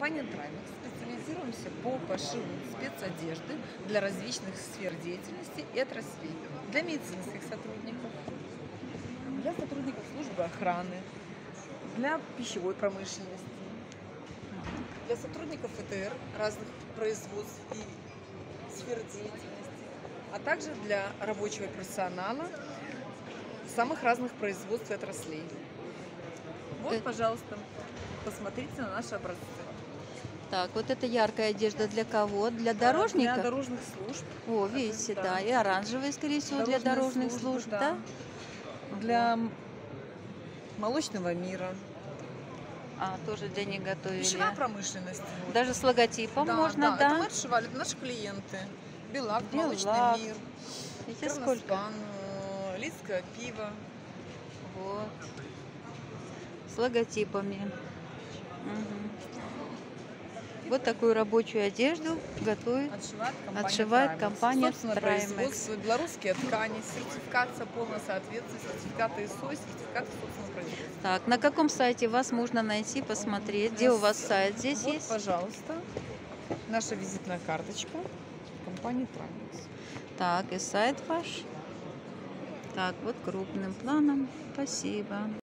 Компания Трамекс специализируемся по пошиву спецодежды для различных сфер деятельности и отраслей. Для медицинских сотрудников, для сотрудников службы охраны, для пищевой промышленности, для сотрудников ЭТР разных производств и сфер деятельности, а также для рабочего персонала самых разных производств и отраслей. Вот, пожалуйста, посмотрите на наши образцы. Так, вот это яркая одежда для кого? Для дорожников? Для дорожных служб. О, видите, да. И оранжевые, скорее всего, для дорожных служб, да? Для молочного мира. Тоже для них готовили. Пищевая промышленность. Даже с логотипом можно, да? Это мы отшивали, это наши клиенты. Белак, молочный мир, сколько? Лидское пиво. Вот. С логотипами. Вот такую рабочую одежду готовит, отшивает компания Трамекс. Белорусские ткани, сертификация полного соответствия, сертификаты ИСО, сертификаты собственного производства. Так, на каком сайте вас можно найти, посмотреть? Где у вас сайт здесь вот, есть? Пожалуйста, наша визитная карточка компании Трамекс. Так, и сайт ваш. Так, вот крупным планом. Спасибо.